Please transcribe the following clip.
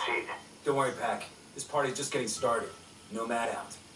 seat. Don't worry, Pac. This party's just getting started. Nomad out.